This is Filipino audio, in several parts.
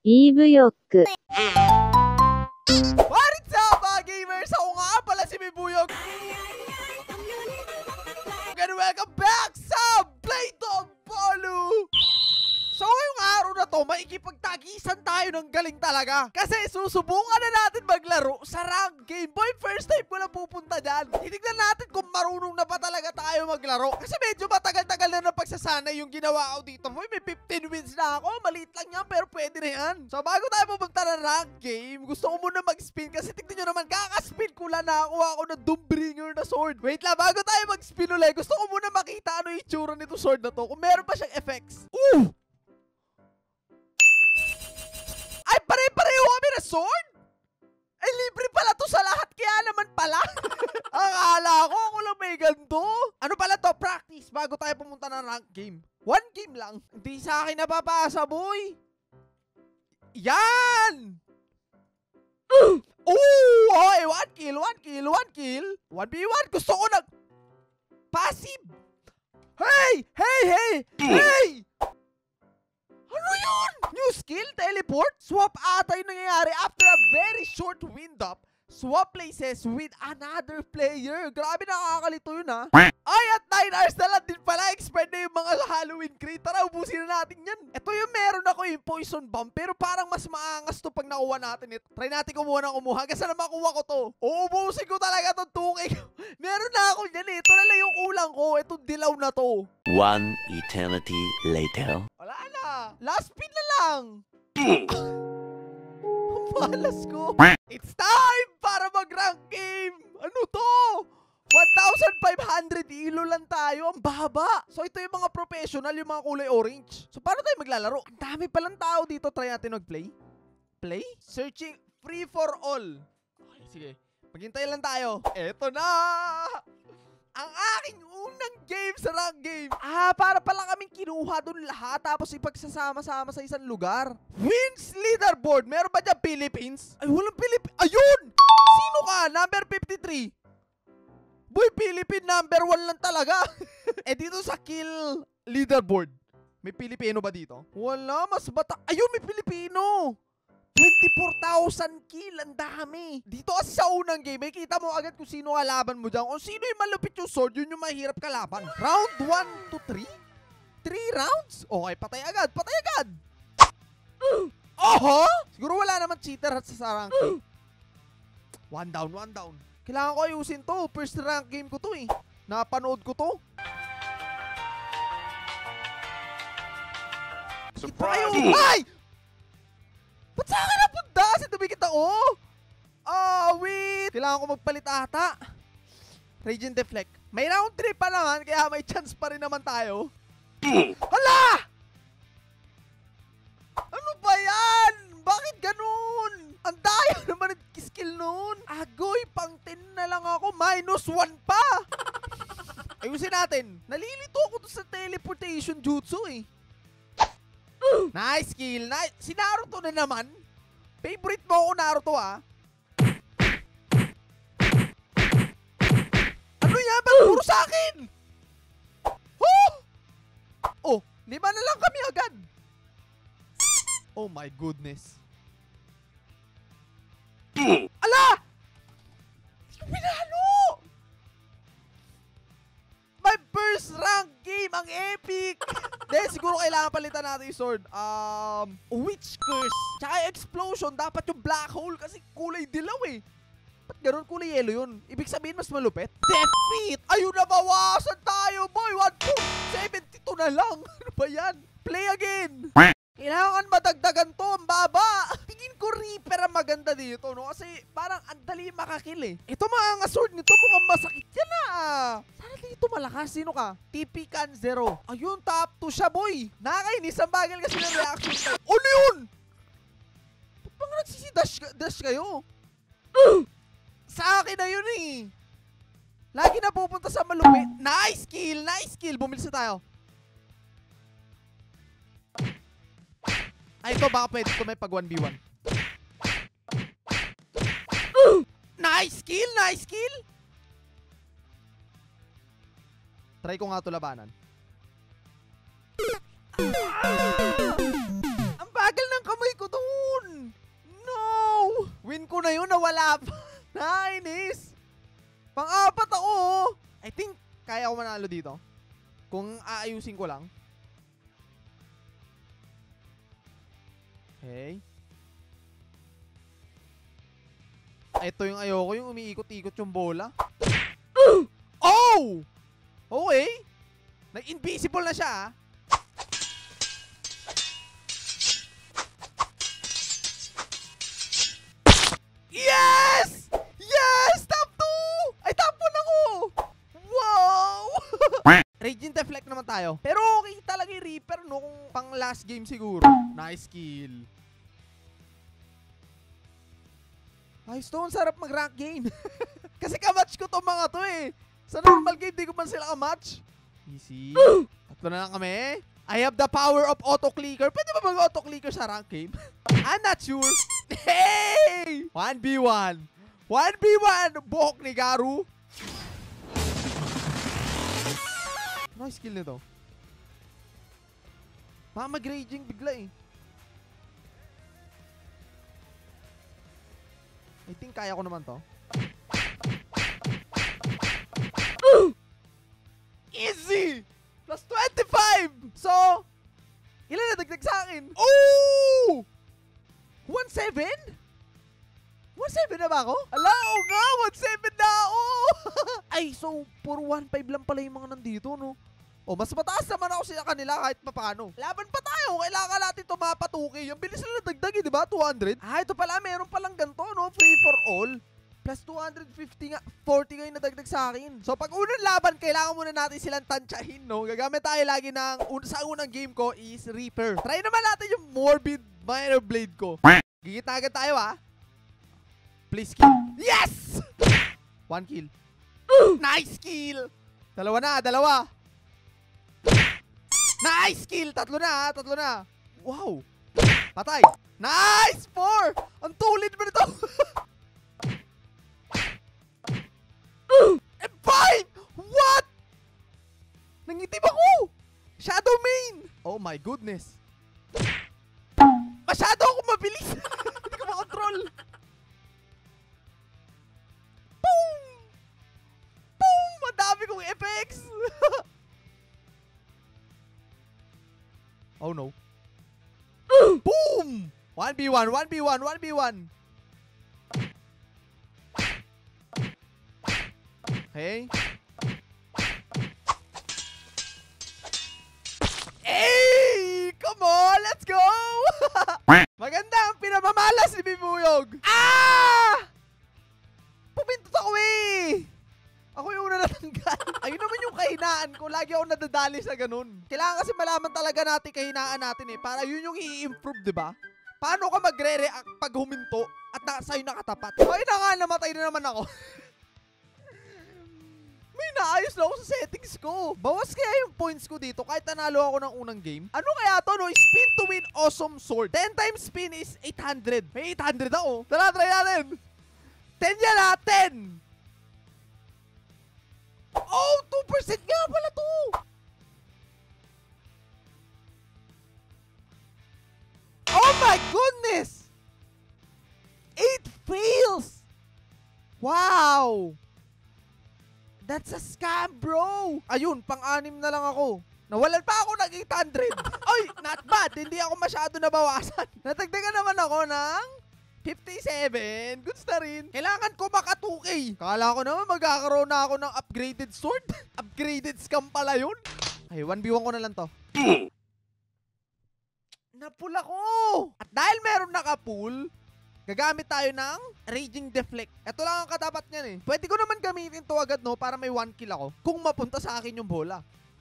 Eve ヨック What's up mga gamers? Ako nga pala si Mibuyog. And welcome back sa Play Dog Bolu. So ngayong araw na to, maikipagtagisan tayo ng galing talaga. Kasi susubukan na natin maglaro sa rank game. Boy, first time ko lang pupunta dyan. Titignan natin kung marunong na ba talaga tayo maglaro. Kasi medyo matagal-tagal na pagsasanay yung ginawa ko dito. Boy, may 15 wins na ako. Maliit lang yan, pero pwede na yan. So bago tayo pupunta ng rank game, gusto ko muna mag-spin. Kasi tignan nyo naman, kaka-spin ko lang, nakakuha ako ng Doombringer na sword. Wait lang, bago tayo mag-spin ulit, gusto ko muna makita ano yung itsura nito sword na to. Kung meron pa siyang effects. Ooh! Ay, pare-pareho kami na sword? Ay, libre pala to sa lahat, kaya naman pala. Akala ko, ako lang may ganito. Ano pala to? Practice bago tayo pumunta ng rank game. One game lang. Hindi sa akin napapasa, boy. Yan! Ooh! Hoy, 1 kill, 1 kill, 1 kill. 1v1, gusto ko nag... Passive! Hey! Hey! Hey! Hey! Ano yun? New skill? Teleport? Swap ata yung nangyayari after a very short wind-up. Swap places with another player. Grabe, nakakalito yun, ha? Ay, at 9 hours na lang din pala. Expired na yung mga Halloween crate. Tara, ubusin na natin yan. Ito yung meron ako yung poison bomb. Pero parang mas maangas to pag nakuha natin ito. Try natin kumuha ng kumuha. Hanggang saan na makuha ko to. Uubusin ko talaga itong 2K. Meron na ako yan eh. Ito na lang yung kulang ko. Itong dilaw na to. One eternity later. Wala na. Last spin na lang. Malas ko. It's time para mag-rank game. Ano to? 1,500 ilo lang tayo. Ang baba. So ito yung mga professional, yung mga kulay orange. So paano tayo maglalaro? Ang dami palang tao dito. Try natin mag-play. Play? Searching free for all. Okay, sige. Maghintay lang tayo. Eto na! Ang aking unang game sa rank game. Para pala kaming kinuha dun lahat tapos ipagsasama-sama sa isang lugar. Wins leaderboard. Meron ba dyan Philippines? Ay, walang Philippines. Ayun! Sino ka? Number 53. Boy, Philippine number 1 lang talaga. Dito sa kill leaderboard, may Pilipino ba dito? Wala, mas bata. Ayun, may Pilipino. 24,000 kill, ang dami. Dito kasi sa unang game, may kita mo agad kung sino kalaban mo dyan. Kung sino yung malupit yung sword, yun yung mahirap kalaban. Round 1 to 3? 3 rounds? Okay, patay agad, patay agad. Oho! Siguro wala naman cheater at sa rank game. One down. Kailangan ko ayusin to. First rank game ko to eh. Napanood ko to. Surprise! Ay! Ba't sa akin napunta? Kasi tumikit ako. Wait. Kailangan ko magpalit ata. Radiant Deflect. May round 3 pa naman, kaya may chance pa rin naman tayo. Hala! Ano ba yan? Bakit ganun? Ang dayo naman ang skill nun. Agoy, pang 10 na lang ako. -1 pa. Ayusin natin. Nalilito ako sa teleportation jutsu eh. Nice kill. Nice. Si Naruto na naman. Favorite mo ako, Naruto, ah. Ano yan? Ba't puro sa akin? Oh, 5 na lang kami agad. Oh my goodness. Ala! Pinalo! My first rank game, ang epic! Dahil siguro kailangan palitan natin yung sword. Witch Curse. Tsaka explosion, dapat yung black hole kasi kulay dilaw eh. Ba't ganun kulay yellow yun? Ibig sabihin mas malupit? Defeat! Ayun na, bawasan tayo, boy! 1.72 na lang. Ano ba yan? Play again! Kailangan madagdagan to, ang baba. Tingin ko Reaper ang maganda dito, no? Kasi parang ang dali makakill eh. Ito mga sword nito mukhang masakit yan ah. Sana dito malakas. Sino ka? TP Can 0. Ayun, top 2 siya, boy. Nakakainis, ang bagal kasi ng reaction time. Ano yun? Ba't bang nagsisidash kayo? Sa akin na yun eh. Lagi na pupunta sa malupit. Nice kill, nice kill. Bumilsa tayo. Ay, ito baka pwede ito may pag 1v1. Nice kill! Nice kill! Try ko nga ito labanan. Ang bagal ng kamay ko to! Win ko na yun, nawala pa. Nainis. Pang-apat ako. I think kaya ko manalo dito. Kung aayusin ko lang. Okay. Ito yung ayoko, yung umiikot-ikot yung bola. Oh! Okay. Nag-invisible na siya, ah. Yes! Yes! Top 2! Ay, top 1 ako! Wow! Raging Deflect naman tayo. Pero okay talaga yung Reaper, no? Kung pang last game siguro. Nice kill. Ayos to, ang sarap mag-rank game. Kasi kamatch ko to mga to eh. Sa normal game, di ko man sila kamatch. Easy. Tatlo na lang kami. I have the power of auto-clicker. Pwede ba mag-auto-clicker sa rank game? I'm not sure. Hey! 1v1. 1v1. Buhok ni Garu. Nice kill nito. Baka mag-raging bigla eh. I think kaya ko naman to. Easy! Plus 25! So, ilan na dagdag sa akin? Oh! 1-7? 1-7 na ba ako? Ala, oo nga! 1-7 na ako! Ay, so, puro 1-5 lang pala yung mga nandito, no? O, mas mataas naman ako sa kanila kahit papaano. Laban pa tayo. Kailangan natin tumapa 2K. Ang bilis na nadagdag, di ba? 200. Ah, ito pala. Meron palang ganito, no? Free for all. Plus 250 nga. 40 nga yung nadagdag sa akin. So, pag unang laban, kailangan muna natin silang tansyahin, no? Gagamit tayo lagi ng, sa unang game ko is Reaper. Try naman natin yung Morbid Minor Blade ko. Gigit agad tayo, ha? Please kill. Yes! 1 kill. Nice kill! Dalawa na, dalawa. Nice kill! Tatlo na, tatlo na. Wow! Patay! Nice! 4! Ang tulid mo nito! And 5! What? Nangitim ako! Shadow main! Oh my goodness. Masyado ako mabilis. Hindi ko makontrol. Boom! Boom! Madami kong effects! Oh no. Boom! 1v1, 1v1, 1v1. Okay. Hey! Come on! Let's go! Maganda ang pinamamalas ni Bibuyog. Ah! Pumintot ako eh! Ako yung una natanggal. Ayun naman yung kahinaan ko. Lagi ako nadadali sa ganun. Kailangan kasi malaman talaga natin kahinaan natin eh. Para yun yung i-improve, di ba? Paano ka magre-react pag huminto at sa'yo nakatapat? Ay na nga, namatay na naman ako. May naayos na ako sa settings ko. Bawas kaya yung points ko dito kahit nanalo ako ng unang game. Ano kaya to, no? Spin to win awesome sword. 10 times spin is 800. May 800 ako. Tara, try natin. 10 yan ha, 10. Oh, 2% nga pala to. Oh my goodness. 8 fails. Wow. That's a scam, bro. Ayun, pang-anim na lang ako. Nawalan pa ako ng 800. Oy, not bad. Hindi ako masyado nabawasan. Natagdagan naman ako ng 57. Goods na rin. Kailangan ko maka 2K. Kala ko naman magkakaroon na ako ng upgraded sword. Upgraded scam pala yun. Ay, 1v1 ko na lang to. Napula ko. At dahil meron naka-pull, gagamit tayo ng Raging Deflect. Ito lang ang katapat niyan eh. Pwede ko naman gamitin to agad, no, para may 1 kill ako. Kung mapunta sa akin yung bola.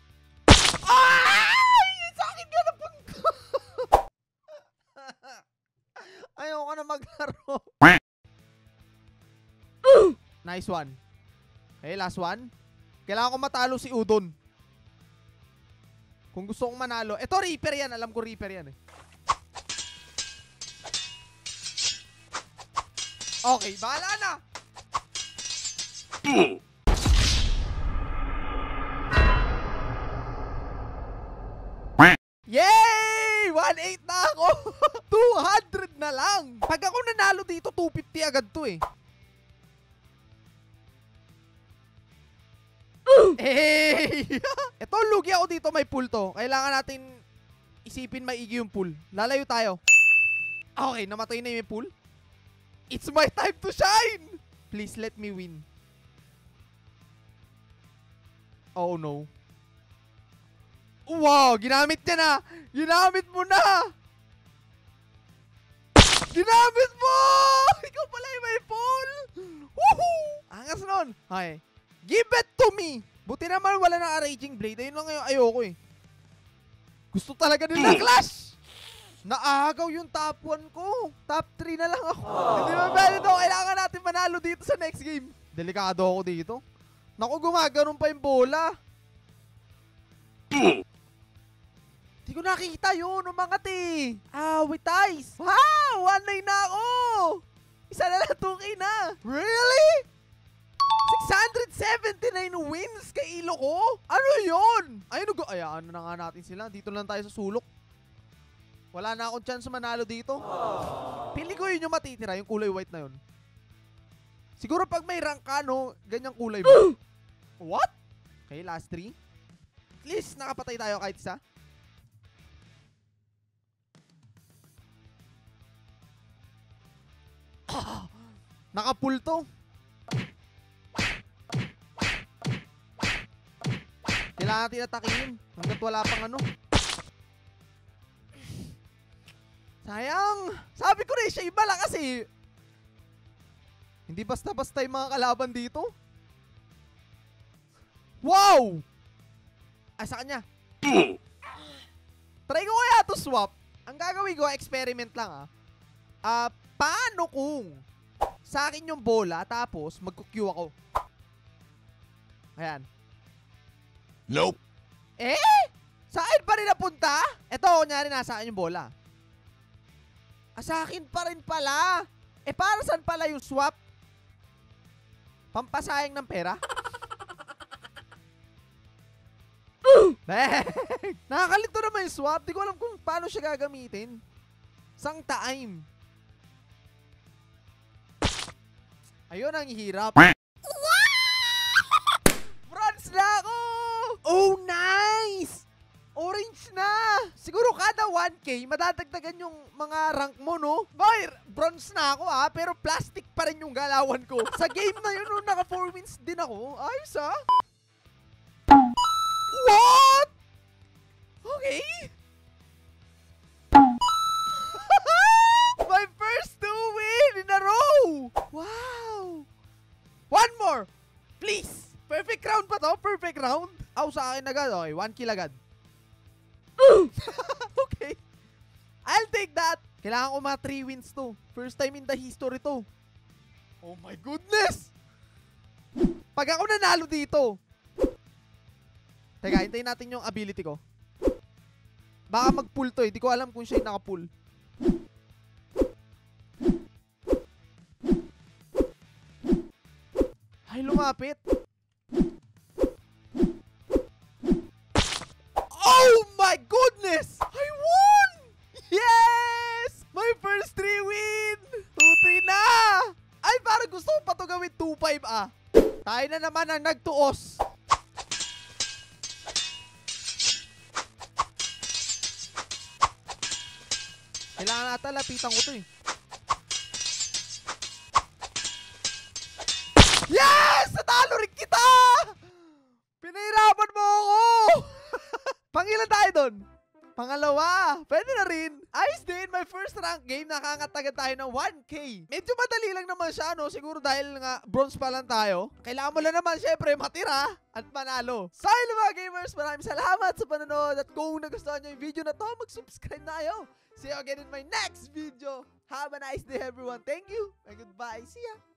Ay! Sa akin nga napunta. Ayoko na maglaro. Nice one. Okay, last one. Kailangan ko matalo si Udon. Kung gusto kong manalo. Ito, Reaper yan. Alam ko Reaper yan eh. Okay, bahala na. Yay! 1.8 na ako. 200 na lang. Pag ako nanalo dito, 250 agad to eh. Hey! Ito, lugi ako dito. May pool to. Kailangan natin isipin maigi yung pool. Lalayo tayo. Okay, namatay na yung pool. It's my time to shine! Please let me win. Oh no. Wow, ginamit niya na. Ginamit mo na. Ginamit mo! Ikaw pala yung may pool. Woohoo! Angas nun. Okay. Give it to me. Buti naman wala na raging blade. Ayun lang ngayon ayoko eh. Gusto talaga nila clash. Naagaw yung top 1 ko. Top 3 na lang ako. Hindi ba pwede to? Kailangan natin manalo dito sa next game. Delikado ako dito. Naku, gumaganon pa yung bola. Hindi ko nakikita yun. Umangat eh. Wait, guys. Wow! 1-9 na ako. Isa na lang 2K na. Really? 679 wins kay Ilo ko? Ano yun? Ayun na nga natin sila. Dito lang tayo sa sulok. Wala na akong chance manalo dito. Pili ko yun yung matitira, yung kulay white na yun. Siguro pag may rank ka, no, ganyang kulay mo. What? Okay, last 3. At least nakapatay tayo kahit isa. Nakapull to. Kailangan natin atakihin hanggat wala pang ano. Sayang. Sabi ko rin, siya iba lang kasi. Hindi basta-basta yung mga kalaban dito. Wow! Ay, sa kanya. Try ko kaya to swap. Ang gagawin ko, experiment lang paano kung sa akin yung bola tapos magku-Q ako? Ayan. Nope. Saan pa rin napunta? Ito, kunyari nasa akin yung bola. Sa akin pa rin pala. Para saan pala yung swap? Pampasayang ng pera? Nakakalito naman yung swap. Di ko alam kung paano siya gagamitin. Sang time. Ayun ang hirap. Bronze na ako! Oh, nice! Orange na! Siguro kada 1K, madadagdagan yung mga rank mo, no? Boy, bronze na ako pero plastic pa rin yung galawan ko. Sa game na yun, no, naka 4 wins din ako. Ayos What? Okay. My first 2 win in a row! Wow! One more! Please! Perfect round pa to? Perfect round? Sa akin agad. Okay, 1 kill agad. Okay. I'll take that. Kailangan ko mga 3 wins to. First time in the history to. Oh my goodness! Pag ako nanalo dito. Teka, hintayin natin yung ability ko. Baka mag-pull to eh. Di ko alam kung siya yung naka-pull. Ay, lumapit. Oh my goodness! I won! Yes! My first 3 win! 2-3 na! Ay, parang gusto ko pa ito gawin 2-5 Tayo na naman ang nagtuos. Kailangan nata lapitan ko to eh. Yes! Natalo rin kita! Pinahirapan mo ako! Pangilan tayo doon? Pangalawa. Pwede na rin. Ayos din. My first rank game. Nakakatagan tayo ng 1K. Medyo madali lang naman siya, no? Siguro dahil nga bronze pa lang tayo. Kailangan mo lang naman, syempre, matira at manalo. So, hello mga gamers. Maraming salamat sa panonood. At kung nagustuhan nyo yung video na to, mag-subscribe na kayo. See you again in my next video. Have a nice day, everyone. Thank you and goodbye. See ya.